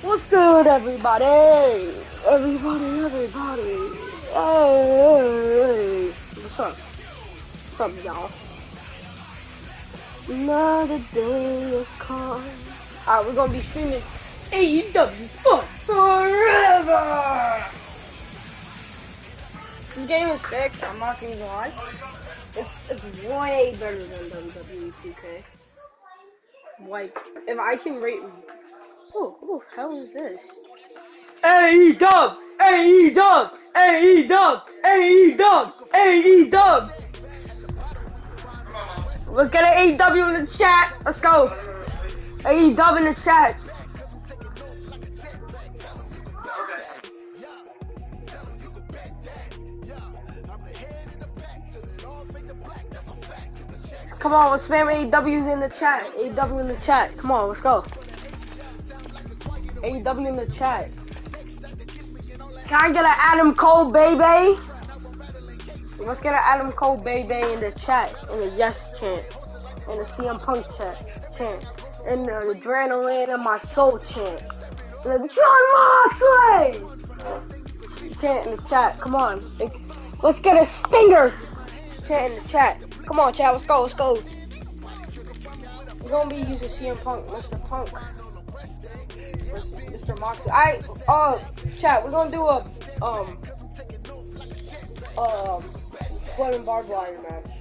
What's good, everybody? Everybody. Hey. What's up? What's up, y'all? Another day has come. Alright, we're gonna be streaming AEW forever. This game is sick. I'm not gonna lie. It's way better than WWE 2K. Like, if I can rate. Who the hell is this? AEW! Let's get an AEW in the chat. Let's go. AEW in the chat. Come on, let's spam AEW's in the chat. AEW in the chat. Come on, let's go. AEW in the chat. Can I get an Adam Cole baby? Let's get an Adam Cole baby in the chat. In the yes chant. In the CM Punk chant. In the adrenaline in my soul chant. In the John Moxley chant in the chat. Come on. Let's get a stinger chant in the chat. Come on, chat. Let's go. We're gonna be using CM Punk, Mr. Punk. Mr. Moxley. Chat, we're gonna do a exploding barbed wire match.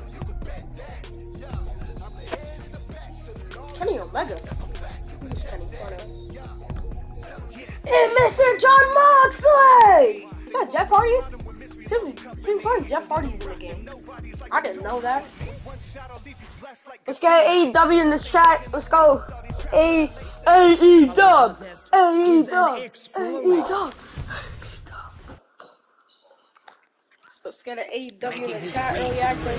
Kenny Omega. Who's Kenny Omega? It's Mr. John Moxley! Is that Jeff Hardy? Since when Jeff Hardy's in the game? I didn't know that. Let's get AEW in the chat. Let's go. AEW. Let's get an AEW in the chat. Early access.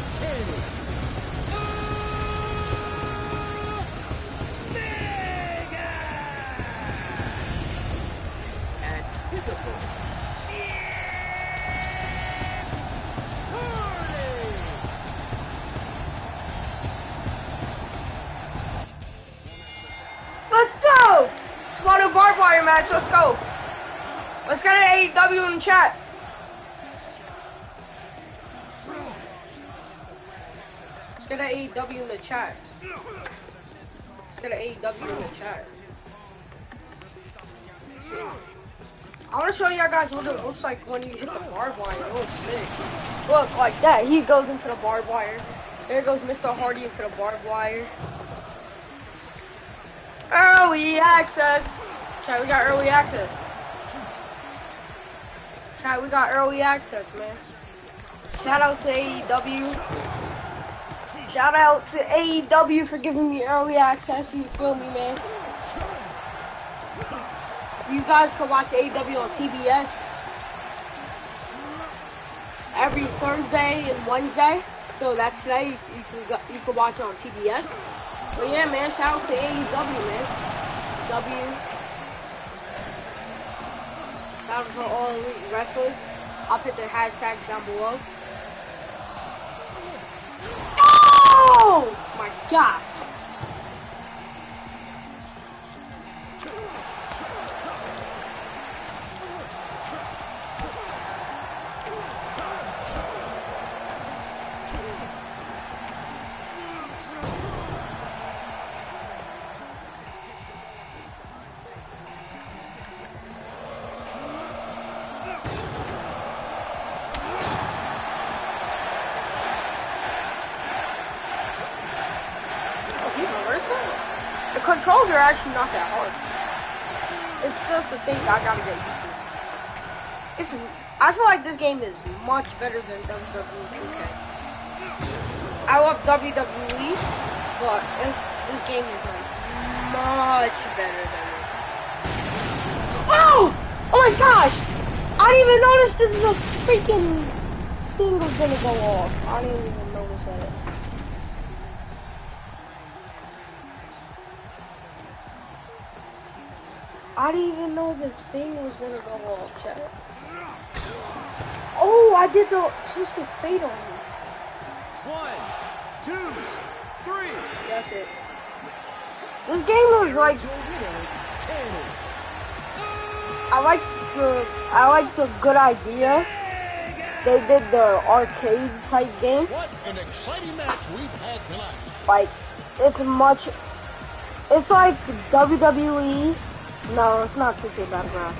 Let's go! Spot a barbed wire match, let's go! Let's get an AEW in the chat. Let's get an AEW in the chat. Let's get an AEW in the chat. I want to show y'all guys what it looks like when you hit the barbed wire. It looks sick. Look, like that. He goes into the barbed wire. There goes Mr. Hardy into the barbed wire. Early access. Chat, we got early access. Chat, we got early access, man. Shout out to AEW. Shout out to AEW for giving me early access. You feel me, man? You guys can watch AEW on TBS every Thursday and Wednesday. So that's today. You can watch it on TBS. But yeah, man, shout out to AEW, man. Shout out to all elite wrestlers. I'll put their hashtags down below. Oh my gosh. The controls are actually not that hard. It's just the thing I gotta get used to. I feel like this game is much better than WWE 2K. I love WWE, but this game is like much better than it. Oh! Oh my gosh! I didn't even notice this is a freaking thing was gonna go off. I didn't even notice that. I didn't even know this thing was gonna go off, chat. Oh, I did the Twisted Fate on me. 1, 2, 3. That's it. This game was like I like the good idea. They did the arcade type game. What an exciting match we've had tonight. Like, it's like WWE. No, it's not 2K Battleground.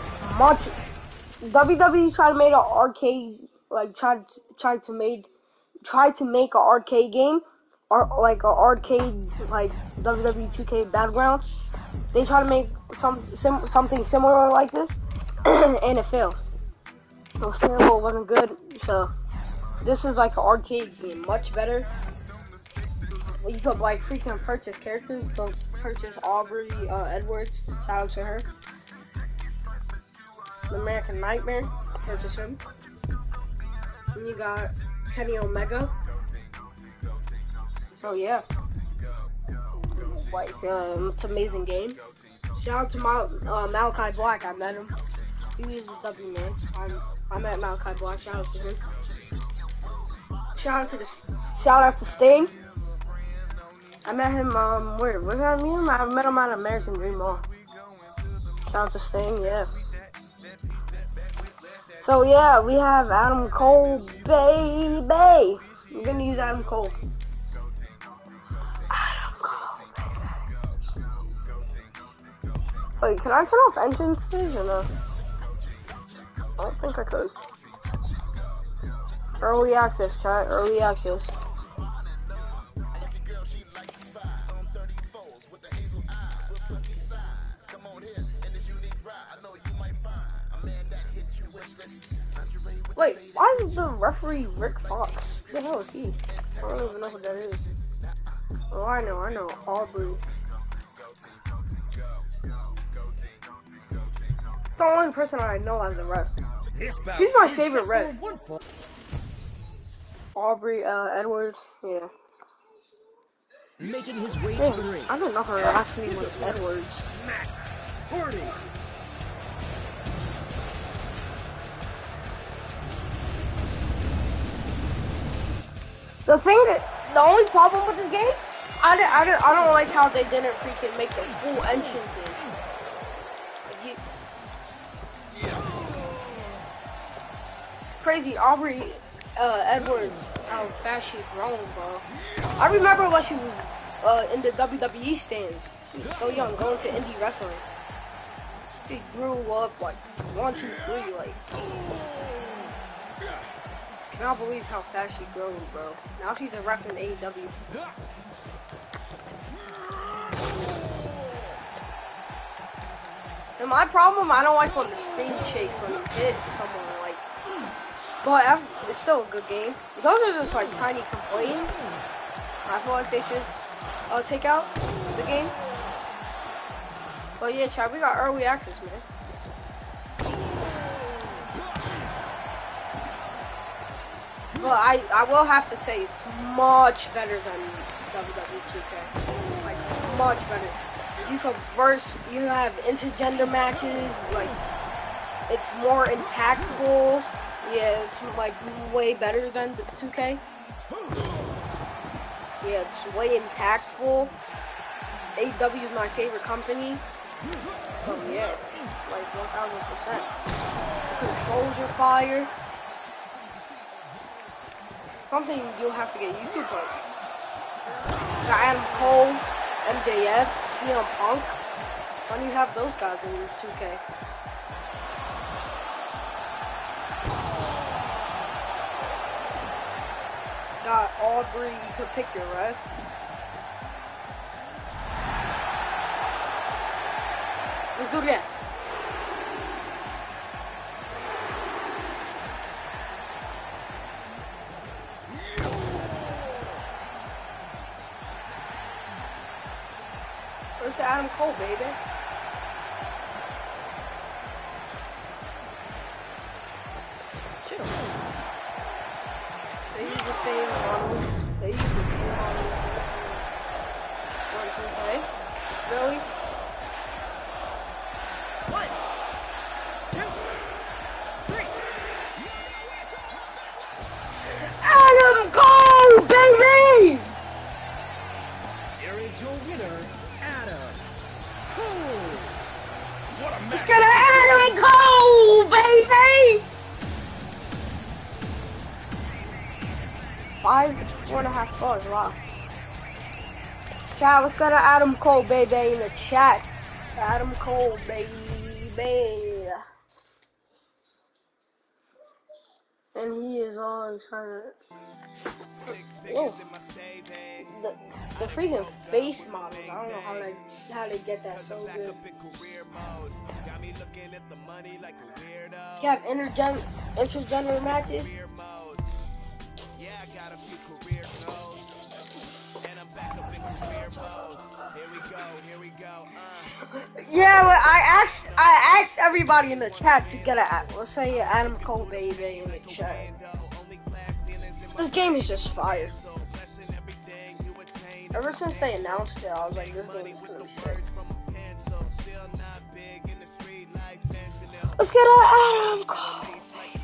WWE tried to make an arcade, like tried to make an arcade game, or like an arcade like WWE 2K Battlegrounds. They tried to make something similar like this, and it failed. It was terrible. It wasn't good. So this is like an arcade game, much better. You could like freaking purchase characters. So purchase Aubrey Edwards. Shout out to her. The American Nightmare. Purchase him. And you got Kenny Omega. Oh yeah. Like it's an amazing game. Shout out to Malachi Black. I met him. He was a W man. I met Malachi Black. Shout out to him. Shout out to Sting. I met him, where did I meet him? I met him at American Dream Mall. Shout out to Sting, yeah. So yeah, we have Adam Cole, baby. I'm gonna use Adam Cole. Adam Cole, baby. Wait, can I turn off entrances or no? I don't think I could. Early access, chat, early access. Wait, why is the referee Rick Fox? Who the hell is he? I don't even know who that is. Oh, I know, Aubrey. It's the only person I know as a ref. He's my favorite ref. Aubrey Edwards, yeah. Making his way to the ring. I don't know her last name was Edwards. Matt Hardy. The only problem with this game, I don't like how they didn't freaking make the full entrances. It's crazy, Aubrey Edwards, how fast she's grown, bro. I remember when she was in the WWE stands. She was so young, going to indie wrestling. She grew up like 1, 2, 3, like. I cannot believe how fast she's grown, bro. Now she's a ref in AEW. And my problem, I don't like when the screen shakes when you hit someone, like. But it's still a good game. Those are just like tiny complaints. I feel like they should take out the game. But yeah, Chad, we got early access, man. But I will have to say it's much better than WWE 2K. Like, much better. You have intergender matches, like, it's more impactful. Yeah, it's like way better than the 2K. Yeah, it's way impactful. AEW is my favorite company. So yeah, like 1000%. The controls are fire. Something you'll have to get used to, but got Adam Cole, MJF, CM Punk. Why do you have those guys in 2K? Got Aubrey, you could pick your ref. Let's do it again. Where's the Adam Cole, baby? Chill. They use the same model. They use the same model. 1, 2, 3. Really? 1, 2, 3. Adam Cole, baby! Here is your winner, Adam Cole. I want to have fun. Wow. Chat, let's go to Adam Cole, baby, in the chat. Adam Cole, baby. And he is all excited. Whoa. The freaking face models. I don't know how they get that so good. You have intergender matches. Yeah, well, I asked everybody in the chat to get let's say Adam Cole baby in the chat. This game is just fire. Ever since they announced it, I was like, this game is gonna be sick. Let's get Adam Cole.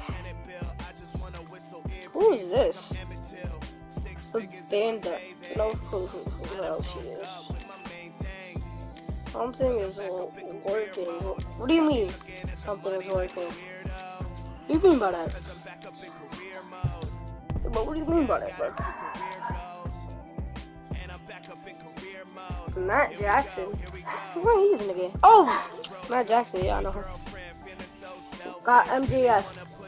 Who is this? The Bandit. No clue who else she is. Something is working. What do you mean? Something is working. What do you mean by that? But what do you mean by that, bro? Matt Jackson. Where he's in the game? Oh, Matt Jackson. Yeah, I know him. Got MJF.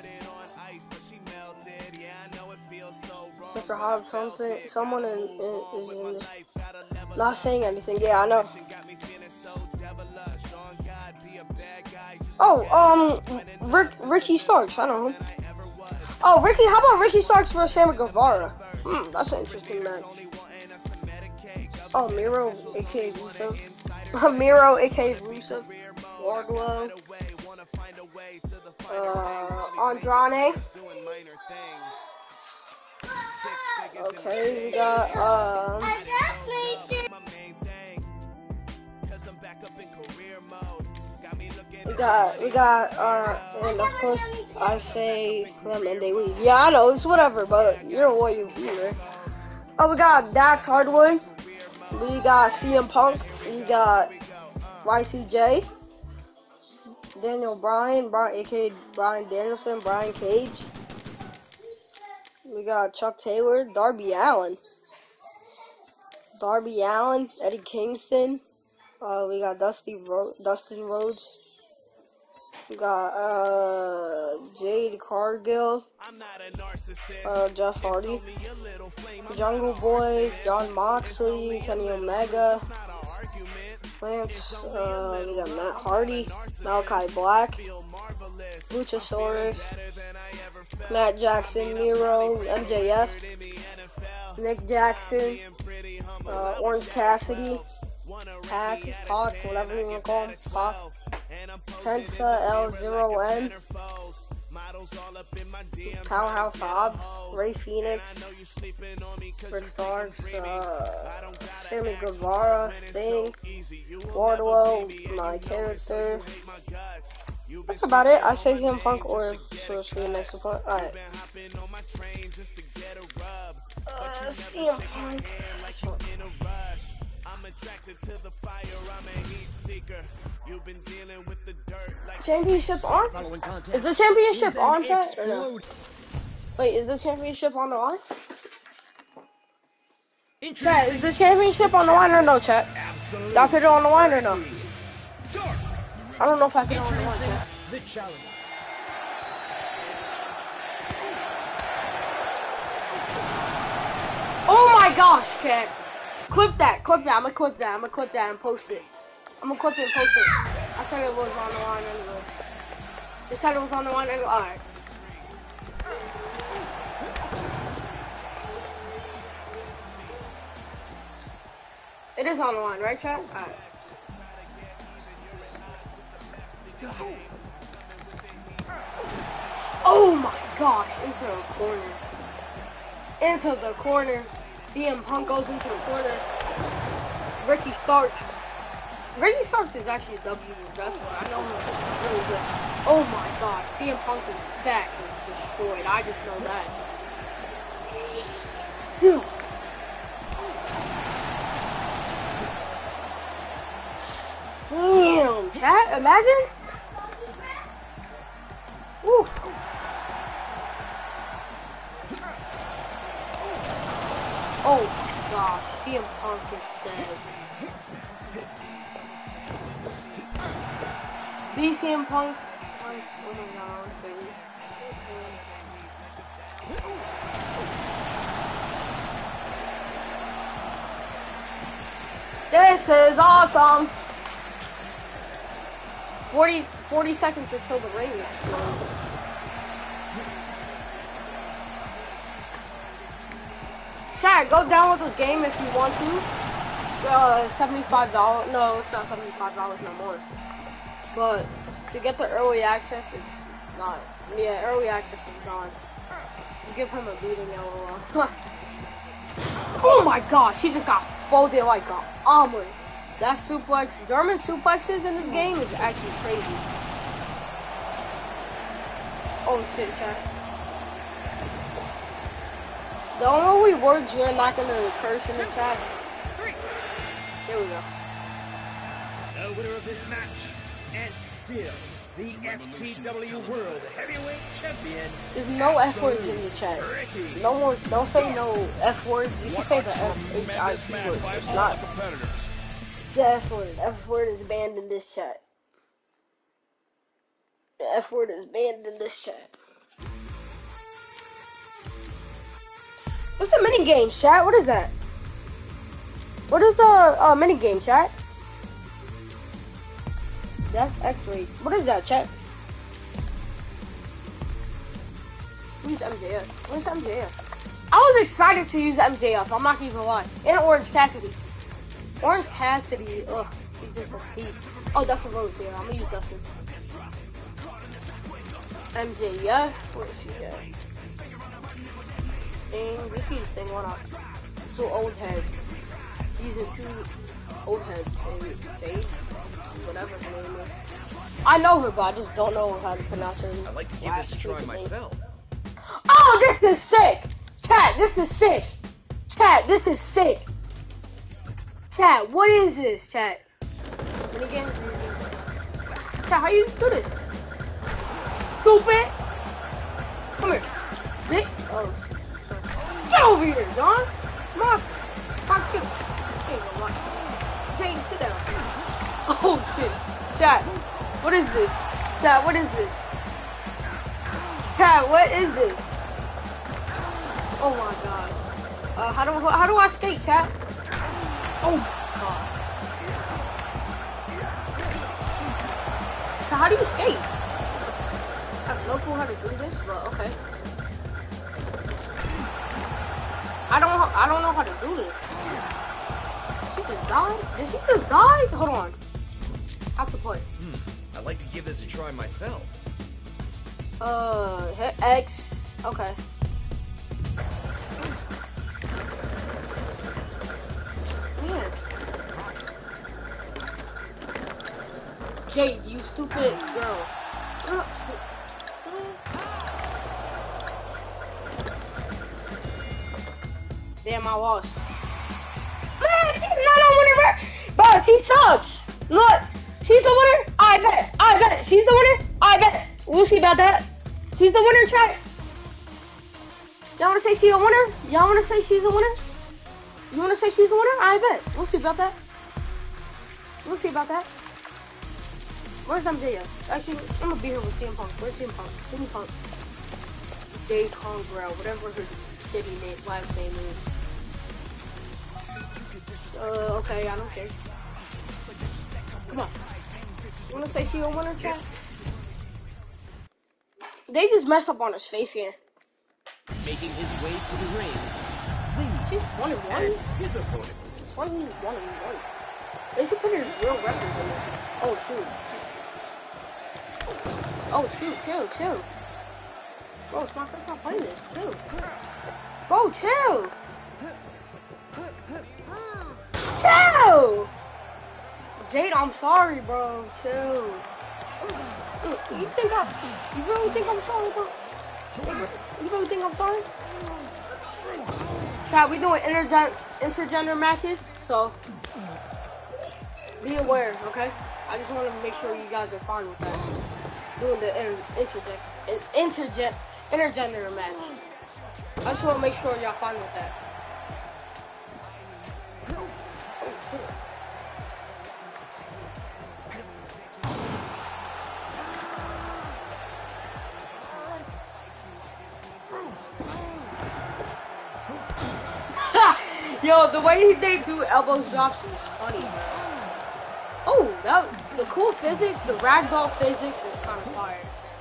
Mr. Hobbs, someone is in this. Not saying anything. Yeah, I know. Oh, Ricky Starks. I know him. Oh, Ricky. How about Ricky Starks versus Sammy Guevara? That's an interesting match. Oh, Miro, aka Rusev. Miro, aka Rusev. Wardlow. Andrade. Okay, we got and of course I say them and they leave. Yeah, I know, it's whatever, but you're a warrior viewer. Oh, we got Dax Hardwood. We got CM Punk. We got Y2J. Daniel Bryan, aka Bryan Danielson, Brian Cage. We got Chuck Taylor, Darby Allin, Eddie Kingston. We got Dustin Rhodes. We got Jade Cargill, Jeff Hardy, Jungle Boy, Jon Moxley, Kenny Omega, Lance. We got Matt Hardy, Malachi Black, Luchasaurus, Matt Jackson, Miro, MJF, Nick Jackson, Orange Cassidy, Pac, whatever you want to call him, Pac, Penta L0N, Powerhouse Hobbs, Ray Phoenix, Rick Starks, Sammy Guevara, Sting, Wardlow, my character. That's about it. I say CM Punk or Source for the next opponent. Alright. CM Punk. Championship on? Is the championship on, chat? Or no? Wait, is the championship on the line? Chat, is the championship on the line or no, chat? Did I put it on the line or no? I don't know if I put it on the line, chat. The challenge. Oh my gosh, chat. Clip that. I'm gonna clip that and post it. I said it was on the line anyways. Just said it was on the line anyways. Alright. It is on the line, right, chat? Alright. Oh my gosh, into the corner. CM Punk goes into the corner. Ricky Starks is actually a WWE wrestler. I know him really good. Oh my gosh, CM Punk's back is destroyed. I just know that. Dude. Damn, chat, imagine. Woo. God, CM Punk is dead. BCM Punk. Oh my God, this is awesome. 40 seconds until the ring explodes. Chat, go download this game if you want to. It's $75. No, it's not $75 no more. But to get the early access, it's not. Yeah, early access is gone. Just give him a beating, LOL. Oh my God, she just got folded like an omelet. That suplex, German suplexes in this game is actually crazy. Oh shit, chat. The only words you're not gonna curse in the chat. Here we go. The winner of this match, and still the FTW World Heavyweight Champion. There's no F words in the chat. No one, don't say no F words. You can say the S-H-I-T word. It's not the F word. F word is banned in this chat. The F word is banned in this chat. What's the mini game, chat? What is that? What is the mini game, chat? That's X-rays. What is that, chat? Use MJF. Where's MJF? I was excited to use MJF. I'm not even gonna lie. And Orange Cassidy. Orange Cassidy. Ugh, he's just a beast. Oh, Dustin Rhodes. Yeah, I'm gonna use Dustin. MJF. Where is she at? Sting. We can use Sting. Why not? 2 old heads. Using 2 old heads. And Jade. Whatever her name is. I know her, but I just don't know how to pronounce her. I'd like to give this a try myself. Oh, this is sick! Chat, this is sick! Chat, this is sick! Chat, what is this, chat? Minigame? Chat, how you do this? Stupid! Come here. Bitch. Oh, shit. Get over here, John! Mox! Mox, get him. There you go, Mox. Jane, sit down. Oh, shit. Chat, what is this? Chat, what is this? Chat, what is this? Oh my God. How do I skate, chat? Oh my God. So how do you skate? I have no clue how to do this, but okay. I don't know how to do this. She just died? Did she just die? Hold on. How to play? I'd like to give this a try myself. Hit X. Okay. Man. Jade, you stupid girl. Stop. Damn, I lost. Man, she's not a winner, bro. She sucks. Look, she's the winner. I bet. She's the winner. I bet. We'll see about that. She's the winner, chat. Y'all wanna say she's a winner? Y'all wanna say she's a winner? You wanna say she's a winner? I bet. We'll see about that. We'll see about that. Where's MJF? Actually, I'm gonna be here with CM Punk. Where's CM Punk? Give me Punk. J. Congrell, whatever her shitty name, last name is. Okay, I don't care. Come on. You wanna say she's a winner, chat? They just messed up on his face here. Making his way to the ring, Z. She's 1-1. And his opponent. It's funny he's 1-1. They should put his real record in there. Oh shoot. Oh shoot, chill. Bro, it's my first time playing this, chill. Bro, chill! Chill! Jade, I'm sorry, bro. Chill. You really think I'm sorry, bro? You really think I'm sorry? Chat, we doing intergender matches, so be aware, okay? I just want to make sure you guys are fine with that. Doing the intergender match. I just want to make sure y'all fine with that. Yo, the way they do elbow drops is funny, bro. Oh, the cool physics, the ragdoll physics is kind of fire.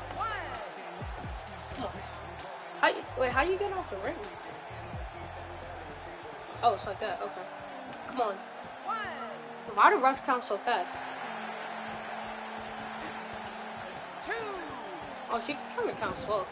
Wait, how you get off the ring? Oh, it's like that. Okay. Come on. Why do refs count so fast? Oh, she kind of counts slow.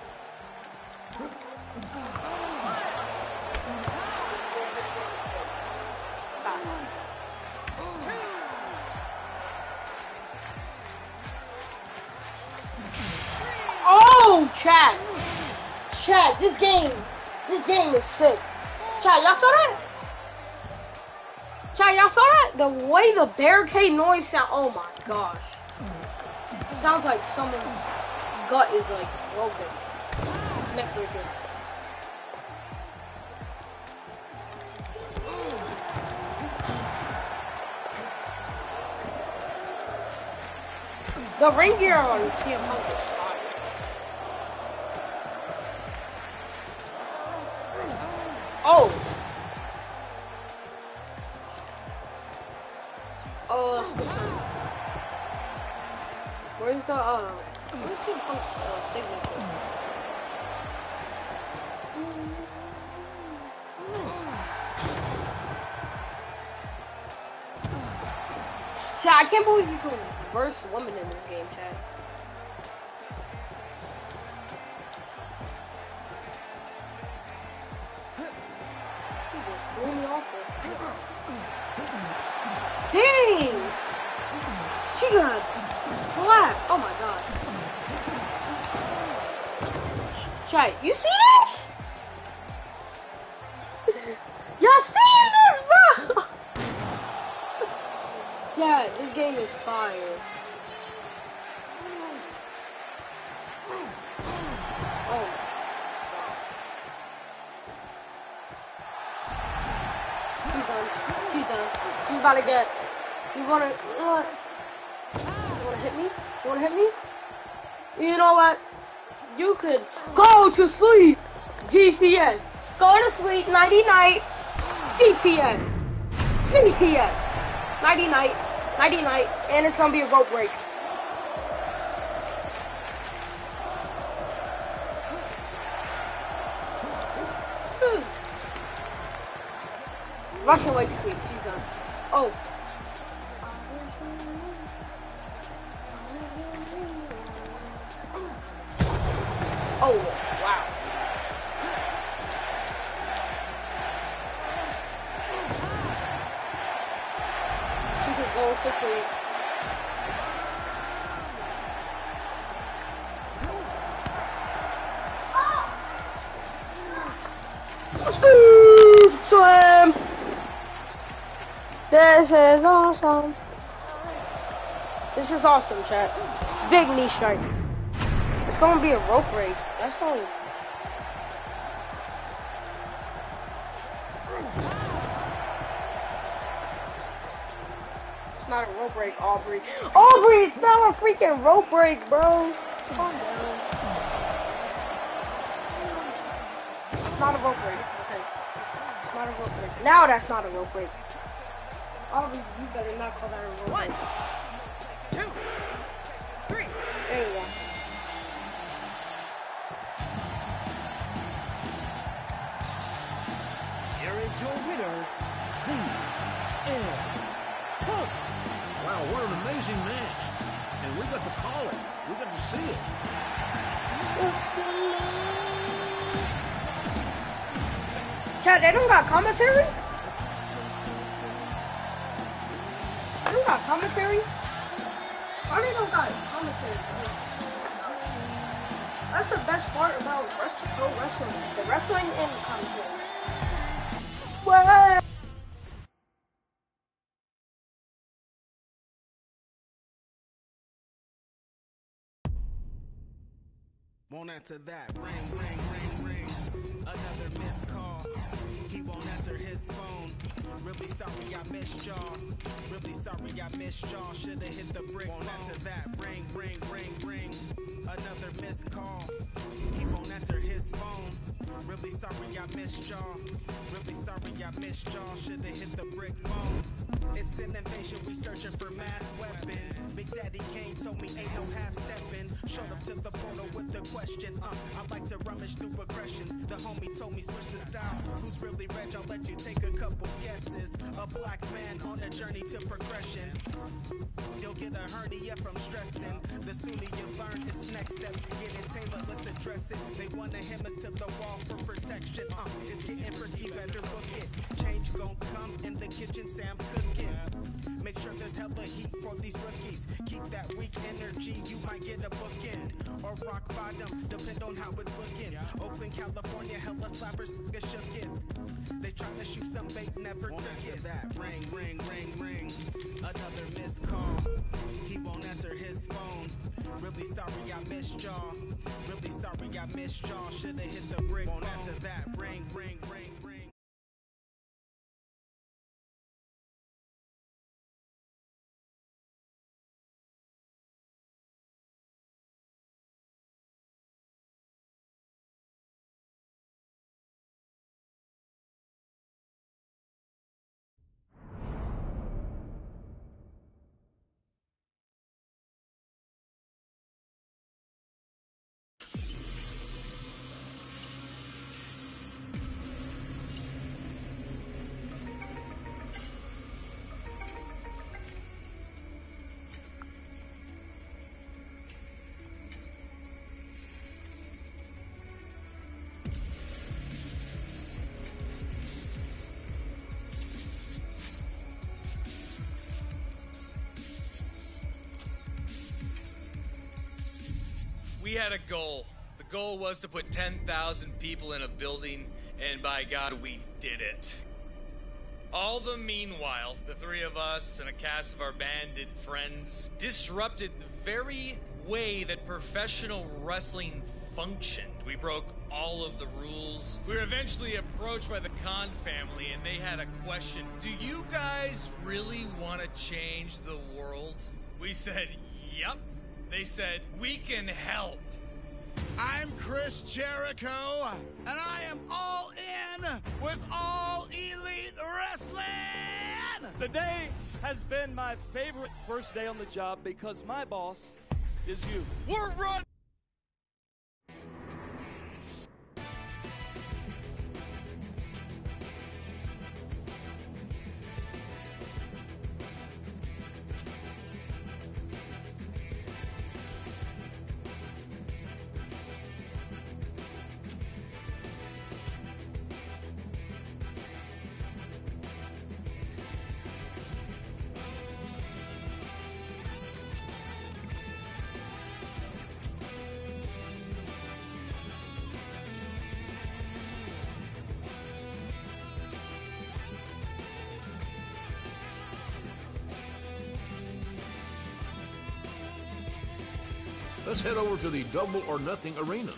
Oh, chat, this game is sick. Chat, y'all saw that? Chat, y'all saw that? The way the barricade noise sound. Oh my gosh, it sounds like someone's gut is like broken. Neck breaker. The ring gear on CM Punk is fire. Oh! Oh, that's good. Where's CM Punk's signature? Chat, I can't believe you can reverse women in this game, chat. He just threw me off there. Dang! She got slapped. Oh my god. Chat, you see this? Y'all see this, bro? Chat, this game is fire. Oh. She's done. She's done. She's about to get. You wanna hit me? You wanna hit me? You know what? You could go to sleep. GTS. Go to sleep. Nighty night. GTS. GTS. Nighty night. Nighty night. And it's gonna be a rope break. Russian leg sweep. She's done. Oh. Oh, wow. She could go for free. Slam! This is awesome. This is awesome, chat. Big knee strike. It's gonna be a rope break. That's going. It's not a rope break, Aubrey. Aubrey, it's not a freaking rope break, bro. Calm down. It's not a rope break. Okay. It's not a rope break. Now that's not a rope break. Aubrey, you better not call that a rope break. 1, 2, 3. There you go. Here is your winner, CM Punk. Wow, what an amazing match. And we got to call it. We got to see it. Chad, they don't got commentary? They don't got commentary? Why they don't got commentary? That's the best part about pro wrestling. The wrestling and the commentary. What? Won't answer that. Ring, ring, ring, ring. Another missed call. He won't answer his phone. Really sorry I missed y'all. Really sorry I missed y'all. Should've hit the brick. Won't answer that. Ring, ring, ring, ring. Another missed call. He won't answer his phone. Really sorry I missed y'all. Really sorry I missed y'all. Should've hit the brick phone. It's an invasion, we searching for mass weapons. Big Daddy Kane told me ain't no half-stepping. Showed up to the portal with the question. I like to rummage through aggressions. The homie told me switch the style. Who's really Reg? I'll let you take a couple guesses. A black man on a journey to progression. You'll get a hernia from stressing. The sooner you learn its next steps. Getting tailored, let's address it. They wanna hem us to the wall for protection. It's getting frisky, better book it. Change gon' come in the kitchen, Sam cooking. Make sure there's hella heat for these rookies. Keep that weak energy, you might get a bookend. Or rock bottom, depend on how it's looking. Oakland, California, hella slappers, nigga shook it. They try to shoot some bait, never took it. That ring, ring, ring, ring. Another missed call. He won't answer his phone. Really sorry I missed y'all. Really sorry I missed y'all. Should've hit the brick. Won't answer that ring, ring, ring, ring. We had a goal. The goal was to put 10,000 people in a building, and by God, we did it. All the meanwhile, the three of us and a cast of our bandit friends disrupted the very way that professional wrestling functioned. We broke all of the rules. We were eventually approached by the Khan family, and they had a question. Do you guys really want to change the world? We said, yep. They said, we can help. I'm Chris Jericho, and I am all in with All Elite Wrestling! Today has been my favorite first day on the job because my boss is you. We're running! Let's head over to the Double or Nothing Arena.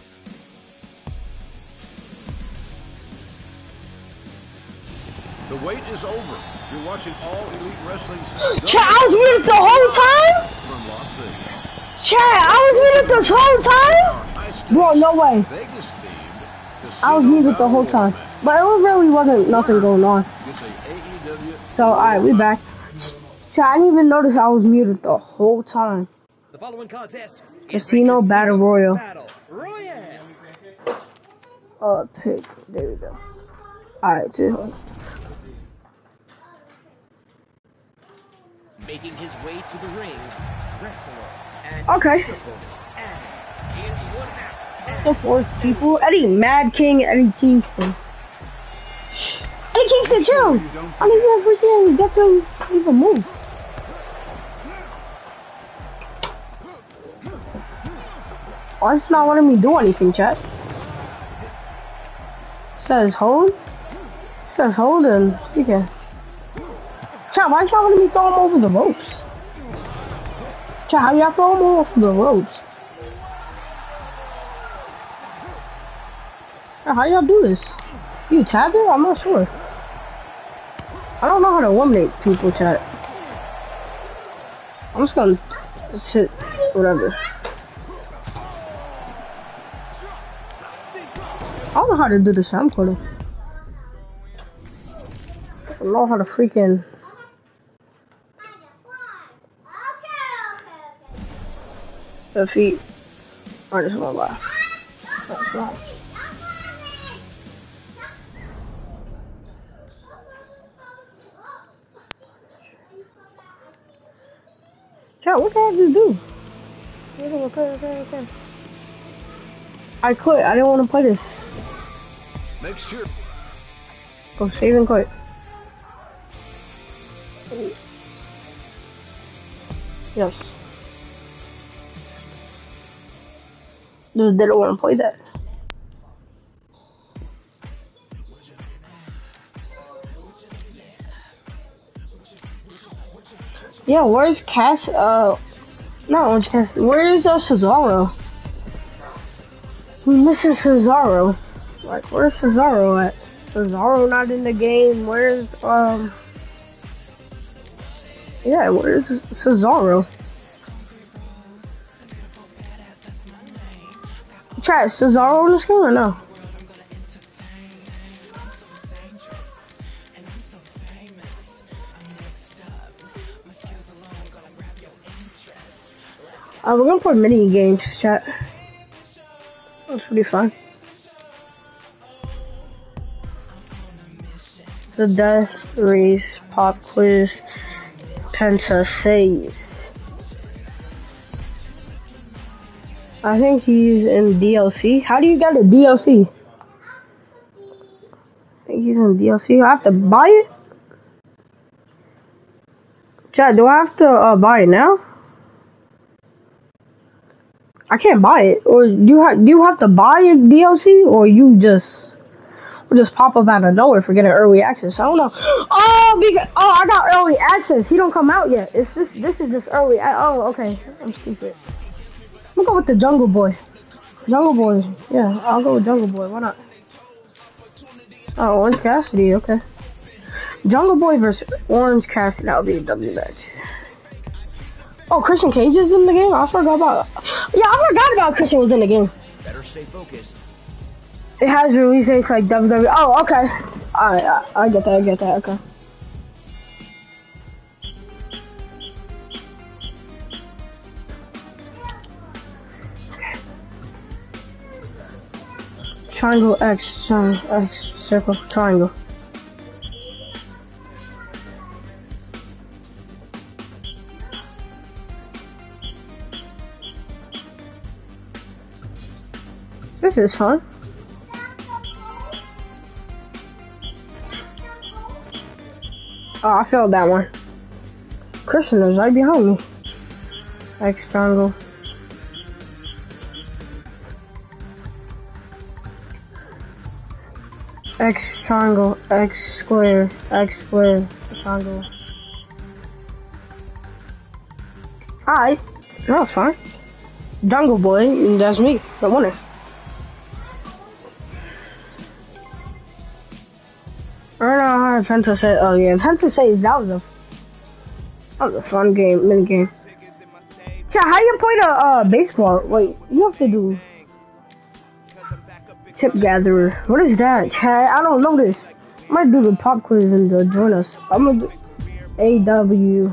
The wait is over. You're watching All Elite Wrestling. Chat, I was muted the whole time? From Las Vegas. Chat, I was muted this whole time? Bro, no way. Vegas themed. I was muted the whole time. But it really wasn't nothing going on. So, alright, we back. Chat, I didn't even notice I was muted the whole time. The following contest Casino Battle Royale. Battle Royale. Pick. There we go. Alright, too. Making his way to the ring, wrestler and Okay. The fourth people. Eddie Mad King, Eddie Kingston. Eddie Kingston, chill! I didn't even freaking get to even move. Why is it not letting me do anything, chat? It says hold. It says hold and okay. Chat, why is it not letting me throw him over the ropes? Chat, how y'all throw him off the ropes? Chat, how y'all do this? You tap it? I'm not sure. I don't know how to eliminate people, chat. I'm just gonna hit whatever. how to do this. I'm quitting. I don't know how to freaking. Defeat. I just want to laugh. That's right. Chat, what the heck did you do? Okay. I quit. I didn't want to play this. Make sure. Go save and quit. Yes. Just didn't want to play that. Yeah, where's Cass? Not Orange Cass. Where is Cesaro? We missing Cesaro. Like, where's Cesaro at? Cesaro not in the game. Where's yeah, where's Cesaro? Chat, is Cesaro in this game or no? We're gonna play mini games, chat. That's pretty fun. The Death Race, Pop Quiz, Penta Saves. I think he's in DLC. How do you get a DLC? I think he's in DLC. I have to buy it? Chat, do I have to buy it now? I can't buy it. Or do you have to buy a DLC, or you just pop up out of nowhere for getting early access? I don't know. Oh, I got early access. He don't come out yet. This is just early. Oh, okay. I'm stupid. I'm gonna go with the Jungle Boy. Jungle Boy. Yeah, I'll go with Jungle Boy. Why not? Oh, Orange Cassidy. Okay. Jungle Boy versus Orange Cassidy. That would be a W match. Oh, Christian Cage is in the game? I forgot about. Yeah, I forgot about Christian was in the game. Better stay focused. It has release dates like WWE. Oh, okay. Alright, I get that. Okay. Triangle X, triangle X, circle, triangle. This is fun. Oh, I failed that one. Christian is right behind me. X triangle. X triangle, X square, triangle. Hi. That was fine. Jungle Boy, that's me, the winner. I don't know how Penta said. Oh yeah, Penta says that was a fun game, mini game. Yeah, how you play the baseball? Wait, you have to do tip gatherer. What is that, Chad? I don't know this. I might do the pop quiz and join us. I'm gonna do AW.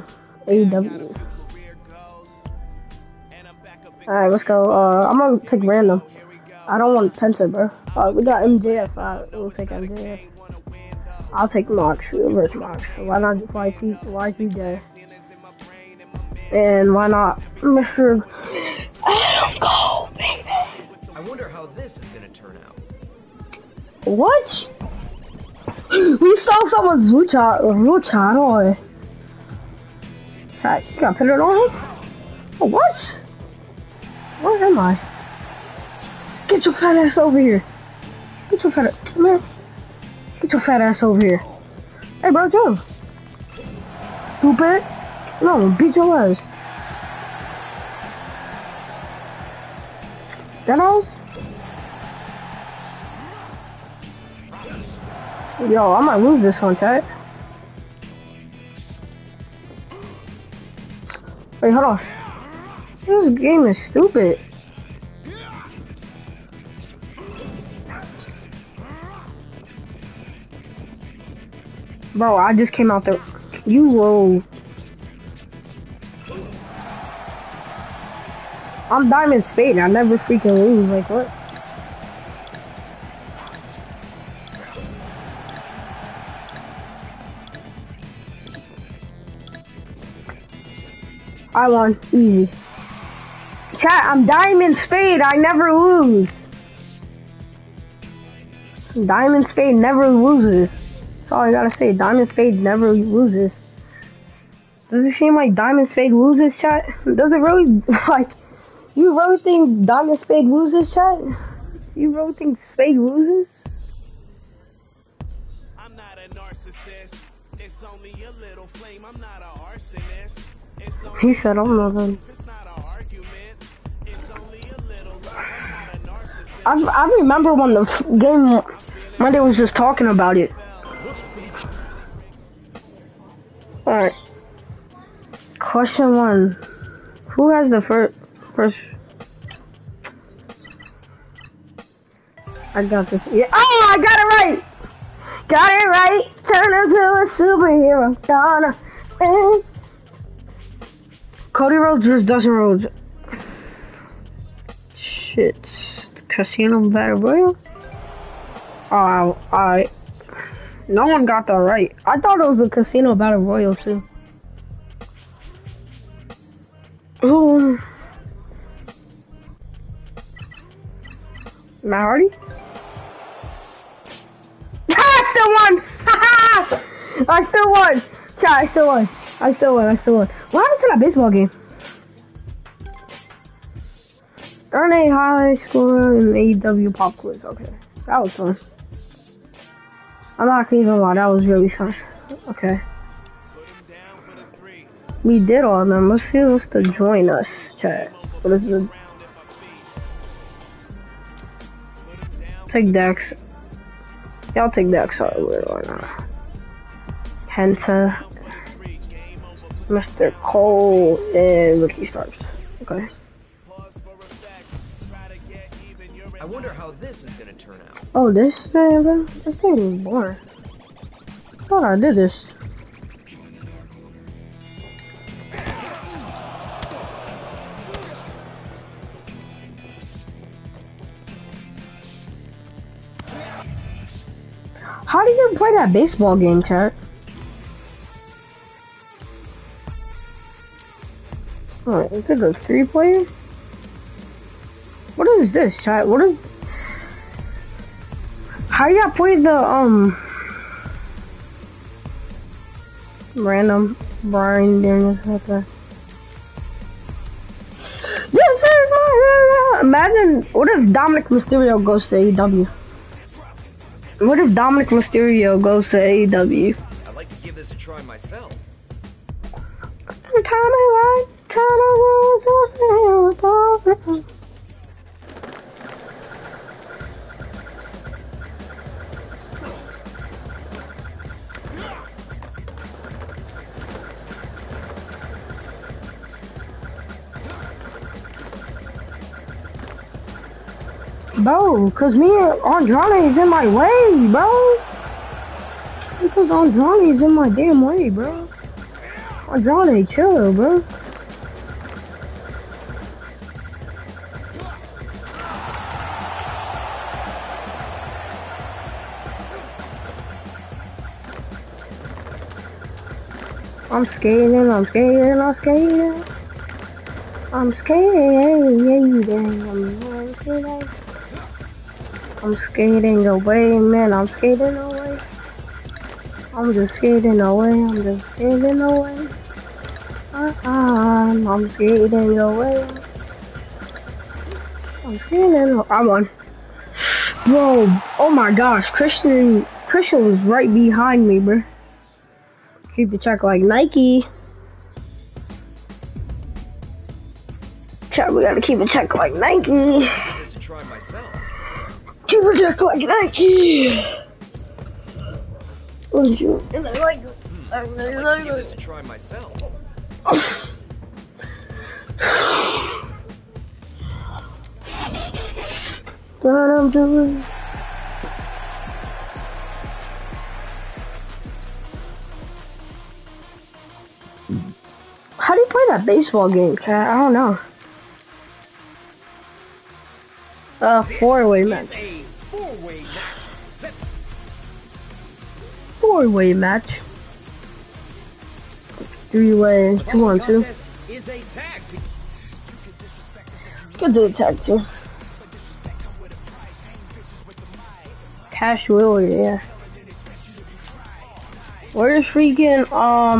Alright, let's go. I'm gonna take random. I don't want Penta, bro. We got MJF. We'll take MJF. I'll take Mox, reverse Mox. Why not YTJ? And why not Mr. Adam Cole, baby? I wonder how this is gonna turn out. What? We saw someone's luchador. You gotta put it on him? Oh, what? Where am I? Get your fat ass over here. Get your fat ass, man. Get your fat ass over here. Hey, bro, jump. Stupid. No, beat your ass. That house? Yo, I might lose this one, Ted. Wait, hold on. This game is stupid. Bro, I just came out there. You will. I'm Diamond Spade. I never freaking lose. Like, what? I won. Easy. Chat, I'm Diamond Spade. I never lose. Diamond Spade never loses. That's all I gotta say. Diamond Spade never loses. Does it seem like Diamond Spade loses, chat? Does it really, like, you really think Diamond Spade loses, chat? You really think Spade loses? I'm not a narcissist. It's only a little flame. I'm not an arsonist. It's only He said, I'm not gonna. it's not an argument. It's only a little love. I'm not a narcissist. I remember when the game, Monday was just talking about it. Alright. Question 1. Who has the first? I got this. Yeah. Oh, I got it right! Got it right! Turn into a superhero. Gonna. Cody Rhodes versus Dustin Rhodes. Shit. Casino Battle Royal? Oh, alright. No one got that right. I thought it was a Casino Battle Royal too. Ooh. Matt Hardy? I still won! I still won! Chat, I still won. I still won. What happened to that baseball game? Earn a high score in AEW pop quiz. Okay. That was fun. I'm not gonna even lie, that was really fun. Okay. We did all of them. Let's see who wants to join us, chat. What is the... Take Dex. Y'all take Dex out of it or not. Penta. Mr. Cole and Ricky Starks. Okay. I wonder how this is gonna turn out. Oh, this thing is boring. I thought I did this. How do you play that baseball game, chat? Alright, it's like a 3-player? What is this, chat? What is... How you play the, random Brian Daniels like that? This is my... Imagine, what if Dominic Mysterio goes to AEW? What if Dominic Mysterio goes to AEW? I'd like to give this a try myself. Bro, cause me and Andrade is in my way, bro. Because Andrade is in my damn way, bro. Andrade, chill, bro. I'm skating. I'm skating. I'm skating away, man. I'm skating away. I'm just skating away. I'm skating away. I'm skating away. I won. Bro, oh my gosh. Christian was right behind me, bro. Keep it check like Nike. Chat, we gotta keep it check like Nike. Just try myself. Keep it check like Nike. What did you? I'd like to give this a try myself. What I'm doing. How do you play that baseball game, chat? I don't know. Four-way match. A four-way match. Set. Four-way match. Three-way, 2-on-2. Is a tag team. Could do a tag team. Cash Wheeler, yeah. Where's freaking,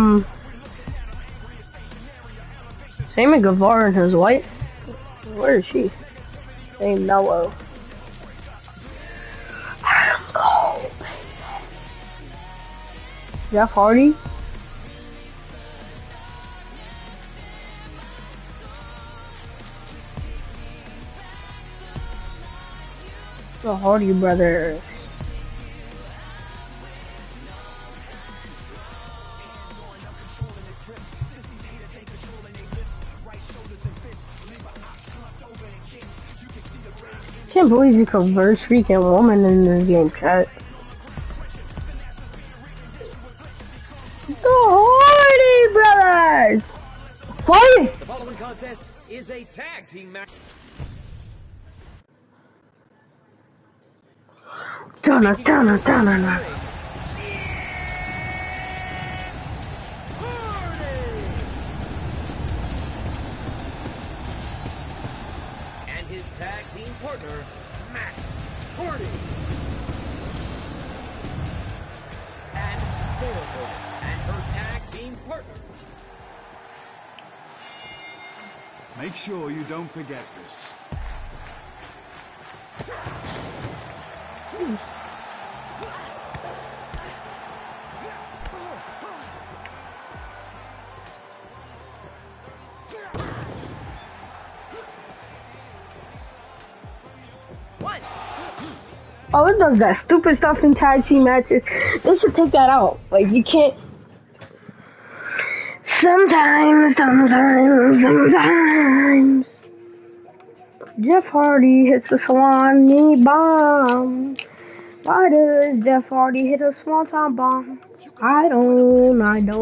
Sammy Guevara and his wife? Where is she? Named Mello. Adam Cole, baby. Jeff Hardy? The Hardy brothers. Can't believe you could verse freaking woman in this game, chat. The Hardy brothers! Fight! The following contest is a tag team match. Donna, Donna, Donna, Donna. And his tag team partner, Matt Hardy. And their opponents, and her tag team partner. Make sure you don't forget this. Oh, it does that stupid stuff in tag team matches. They should take that out. Like, you can't. Sometimes. Jeff Hardy hits a Swanee bomb. Why does Jeff Hardy hit a swanton bomb? I don't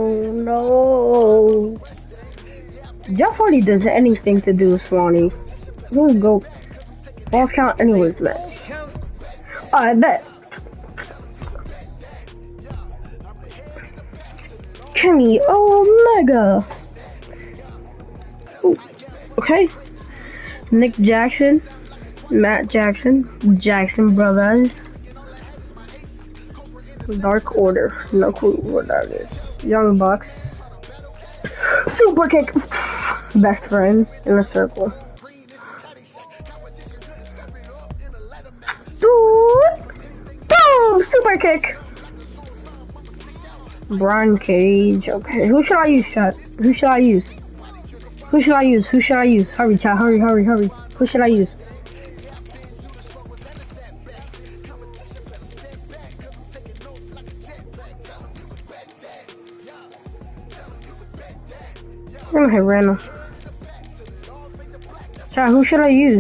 know. Jeff Hardy does anything to do with Swanee. He'll go. False count anyways, match. I bet. Kenny Omega. Ooh. Okay. Nick Jackson, Matt Jackson, Jackson Brothers, Dark Order. No clue what that is. Young Bucks. Super kick. Best friends in a circle. Boom! Super kick. Brian Cage. Okay, who should I use, chat? Who should I use? Who should I use? Who should I use? Hurry, chat. Hurry, hurry, hurry. Who should I use? I'm gonna hit random. Chat, who should I use?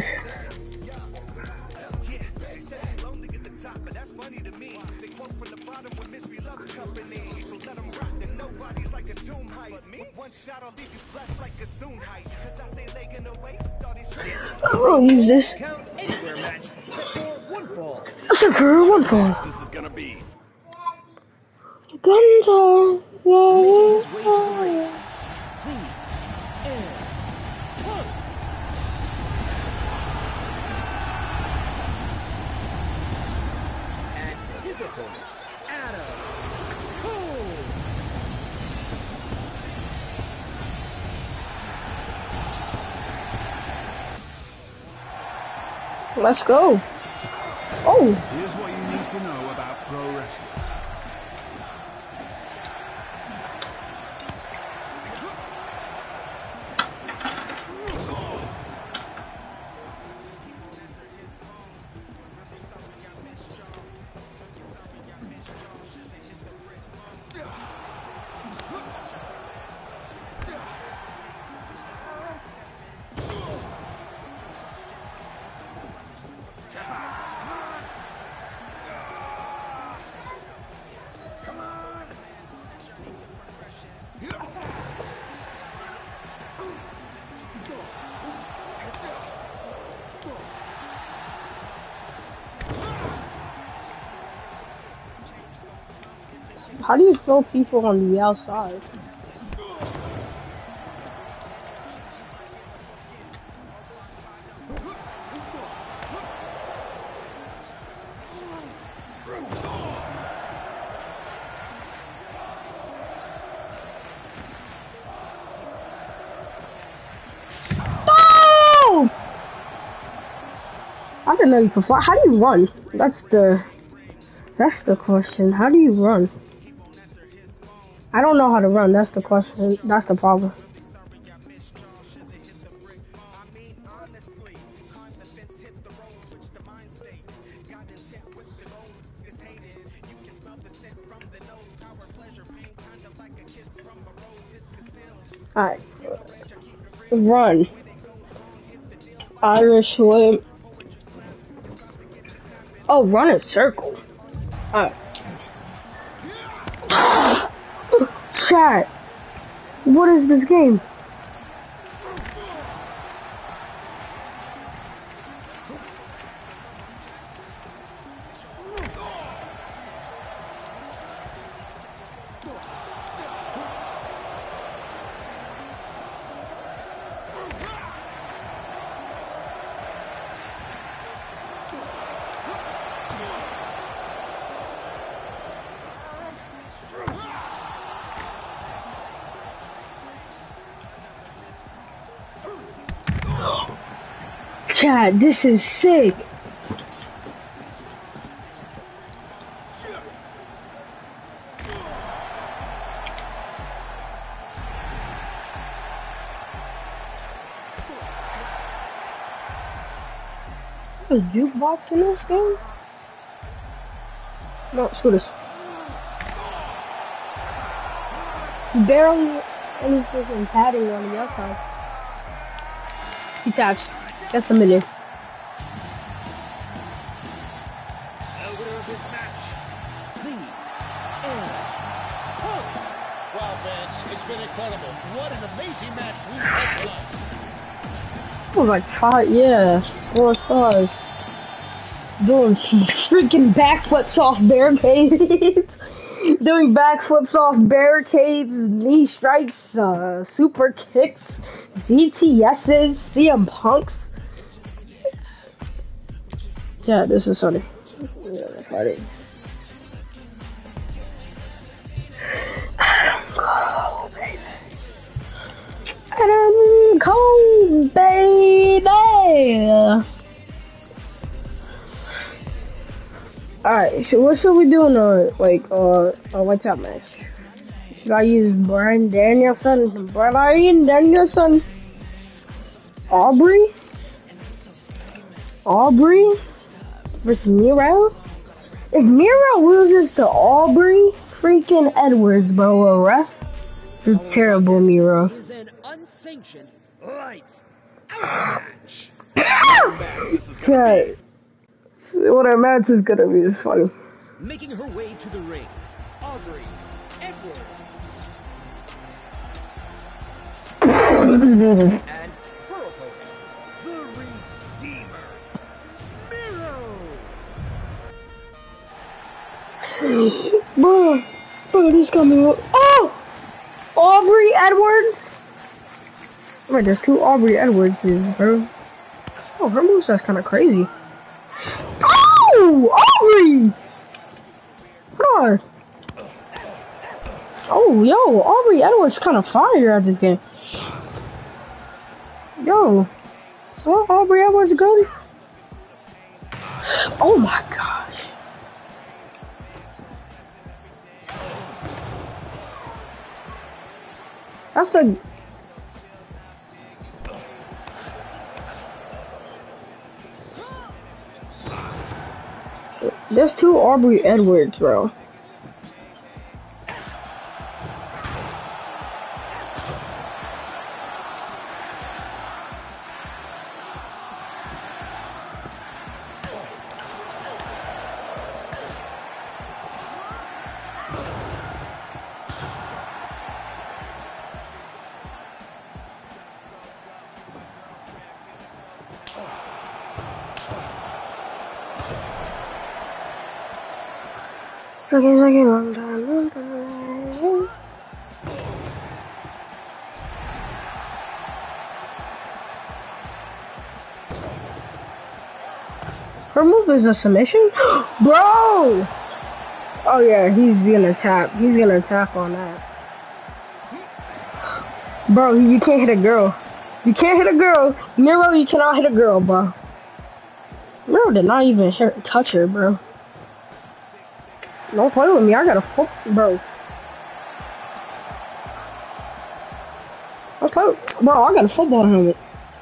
I'll use this. Set for one fall. This is gonna be. Guns are And his opponent, Adam Cole. Let's go. Oh. Here's what you need to know about pro wrestling. How do you throw people on the outside? Oh! I didn't know you could fly. How do you run? That's the question. How do you run? I don't know how to run. That's the question. That's the problem. Alright. Run. Irish whip. Oh, run in circle. Alright. Chat. What is this game? Chat, this is sick. There's a jukebox in this game? No, screw this. Barely any freaking padding on the outside. He taps. That's a million. The winner of this match, CM Punk. Wow, fans, it's been incredible. What an amazing match we've had tonight. It was like 4 stars. Doing freaking backflips off barricades. Doing backflips off barricades, knee strikes, super kicks, ZTSs, CM Punks. Yeah, this is funny. Yeah, funny. Adam Cole, baby. Adam Cole, baby. Alright, so what should we do in a what's up match? Should I use Bryan Danielson? Aubrey versus Miro? If Miro loses to Aubrey freaking Edwards, bro, a ref, it's terrible, Miro. Is an unsanctioned lights out match. Okay. What our match is gonna be is funny. Making her way to the ring, Aubrey Edwards. And her opponent, the Redeemer, Miro. Bro, this coming up. Oh! Aubrey Edwards? Wait, there's 2 Aubrey Edwardses, bro. Oh, her moveset's kinda crazy. Oh! Aubrey! Hold on. Oh, yo, Aubrey Edwards kinda fire at this game. Yo. So Aubrey Edwards good? Oh my gosh. That's the... There's 2 Aubrey Edwards, bro. Long time. Her move is a submission? Bro! Oh yeah, he's gonna tap. He's gonna tap on that. Bro, you can't hit a girl. You can't hit a girl. Miro, you cannot hit a girl, bro. Miro did not even touch her, bro. Don't play with me. I got a foot, bro. Bro, I got a football helmet.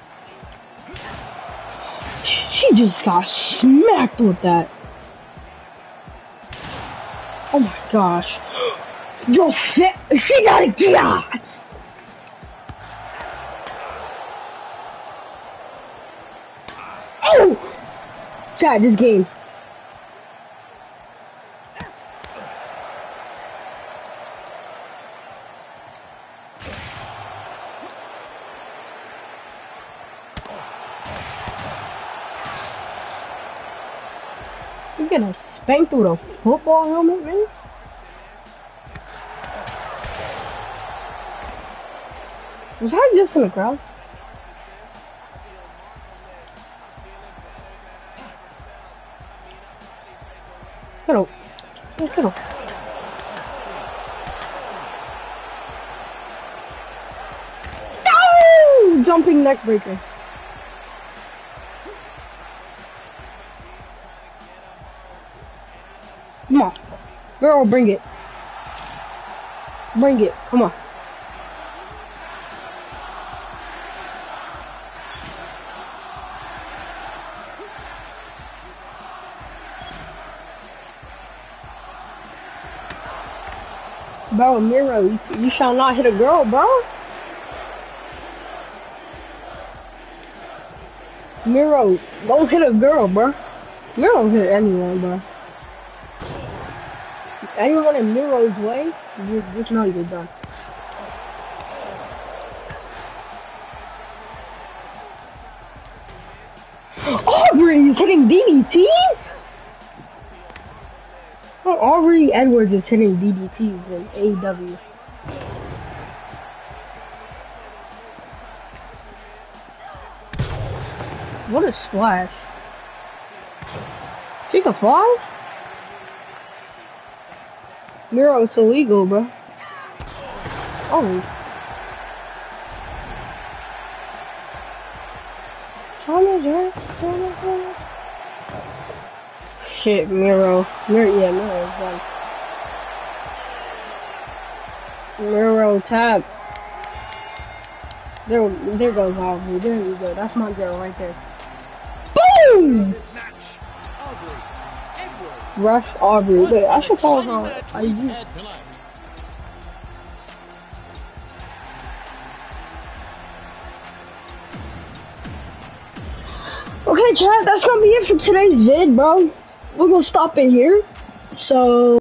She just got smacked with that. Oh my gosh. Yo, shit. She got a gas. Oh! Chat, this game. You getting spanked through the football helmet, man? Was that just in the crowd? Get up. Get up. No! Jumping neck breaker. Come on. Girl, bring it. Bring it. Come on. Bro, Miro, you shall not hit a girl, bro. Miro, don't hit a girl, bro. Miro don't hit anyone, bro. Anyone in Miro's way, just know you're done. Aubrey is hitting DDTs? Oh, Aubrey Edwards is hitting DDTs in AEW. What a splash. She can fly? Miro, it's illegal, bro. Oh. Shit, Miro. Yeah, Miro's done. Miro, tap. There goes Aubrey. There you go. That's my girl right there. Boom! Rush Aubrey. Wait, I should call her IG. Okay, chat, that's gonna be it for today's vid, bro. We're gonna stop it here. So